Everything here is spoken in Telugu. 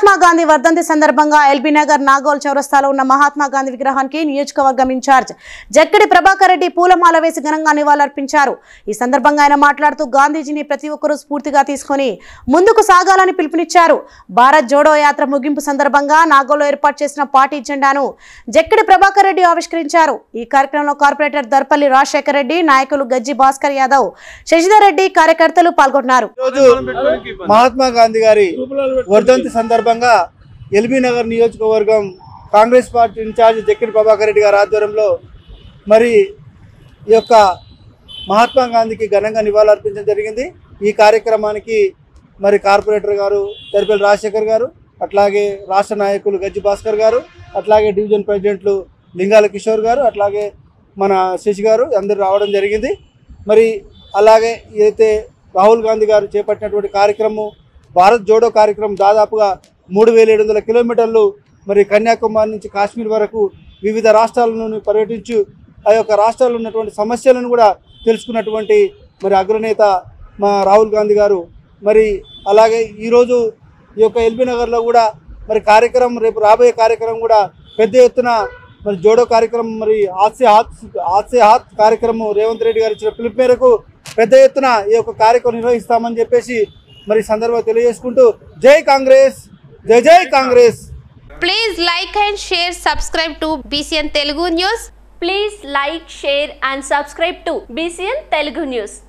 మహాత్మా గాంధీ వర్ధంతి సందర్భంగా ఎల్బీ నగర్ నాగోల్ చౌరస్తాలో ఉన్న మహాత్మా గాంధీ విగ్రహానికి నియోజకవర్గం ఇన్ఛార్జ్ జక్కడి ప్రభాకర్ రెడ్డి పూలమాల వేసి ఘనంగా నివాళులర్పించారు। ఈ సందర్భంగా ఆయన మాట్లాడుతూ గాంధీజీని ప్రతి ఒక్కరూ స్ఫూర్తిగా తీసుకొని ముందుకు సాగాలని పిలుపునిచ్చారు। భారత్ జోడో యాత్ర ముగింపు సందర్భంగా నాగోల్లో ఏర్పాటు చేసిన పార్టీ జెండాను జక్కడి ప్రభాకర్ రెడ్డి ఆవిష్కరించారు। ఈ కార్యక్రమంలో కార్పొరేటర్ దర్పల్లి రాజశేఖర్ రెడ్డి, నాయకులు గజ్జి భాస్కర్ యాదవ్, శశిధర్ రెడ్డి కార్యకర్తలు పాల్గొన్నారు। మహాత్మా గాంధీ గారి వర్ధంతి సందర్భంగా ఎల్బీ నగర్ నియోజకవర్గం కాంగ్రెస్ పార్టీ ఇన్ఛార్జ్ జక్కడి ప్రభాకర్ రెడ్డి గారి ఆధ్వర్యంలో మరి ఈ యొక్క మహాత్మా గాంధీకి ఘనంగా నివాళులర్పించడం జరిగింది। ఈ కార్యక్రమానికి మరి కార్పొరేటర్ గారు దర్పల్లి రాజశేఖర్ గారు, అట్లాగే రాష్ట్ర నాయకులు గజ్జి భాస్కర్ గారు, అట్లాగే డివిజన్ ప్రెసిడెంట్లు లింగాల కిషోర్ గారు, అట్లాగే మన శశి గారు అందరూ రావడం జరిగింది। మరి అలాగే ఏదైతే రాహుల్ గాంధీ గారు చేపట్టినటువంటి కార్యక్రమం భారత్ జోడో కార్యక్రమం దాదాపుగా 3700 కిలోమీటర్లు మరి కన్యాకుమారి నుంచి కాశ్మీర్ వరకు వివిధ రాష్ట్రాలను పర్యటించి ఆ యొక్క రాష్ట్రాల్లో ఉన్నటువంటి సమస్యలను కూడా తెలుసుకున్నటువంటి మరి అగ్రనేత మా రాహుల్ గాంధీ గారు। మరి అలాగే ఈరోజు ఈ యొక్క ఎల్బీ నగర్లో కూడా మరి కార్యక్రమం రేపు రాబోయే కార్యక్రమం కూడా పెద్ద ఎత్తున మరి జోడో కార్యక్రమం మరి హాత్ కార్యక్రమం రేవంత్ రెడ్డి గారు ఇచ్చిన పిలుపు మేరకు పెద్ద ఎత్తున ఈ యొక్క కార్యక్రమం నిర్వహిస్తామని చెప్పేసి మరి సందర్భంగా తెలియజేసుకుంటూ జై కాంగ్రెస్, జై జై Congress. Please like and share, subscribe to BCN Telugu News. Please like, share and subscribe to BCN Telugu News.